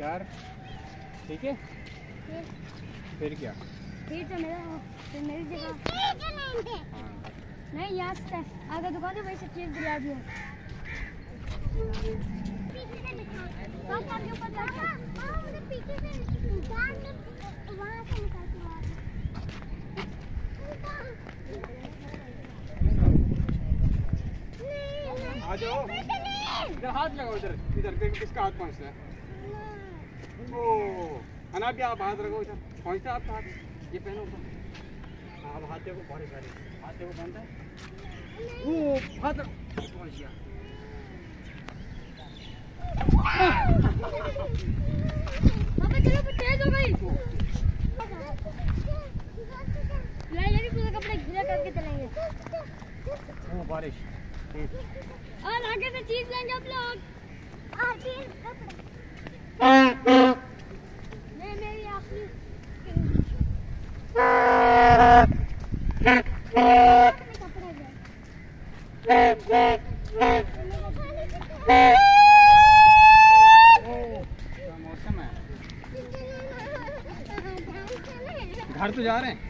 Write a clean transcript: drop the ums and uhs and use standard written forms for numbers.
इधर, ठीक है? फिर क्या? फिर तो मेरी जगह नहीं, यहाँ से आगे दुकान है वहीं से चीज दिला दियो। आ जाओ, इधर हाथ लगाओ, इधर इधर देखो किसका हाथ पहुँचता है। ओ अना भी आप हाथ लगाओ, इधर पहुँचता है आपका हाथ। ये पहनो ऊपर। हाँ, अब हाथ देखो, बड़े सारे हाथ देखो, बनता है। ओ हाथ पहुँच गया। पापा चलो, तेज हो गई। ये भी पूरे कपड़े गीला करके चलेंगे। ओ बारिश। और आगे से चीज लेंगे आप लोग। मेरी अपनी मौसम है। घर तो जा रहे हैं।